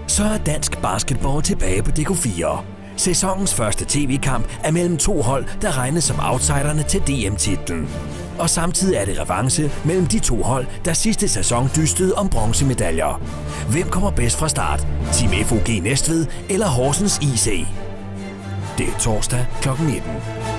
Så er dansk basketball tilbage på DK4. Sæsonens første tv-kamp er mellem to hold, der regnes som outsiderne til DM-titlen. Og samtidig er det revanche mellem de to hold, der sidste sæson dystede om bronzemedaljer. Hvem kommer bedst fra start? Team FOG Næstved eller Horsens IC? Det er torsdag kl. 19.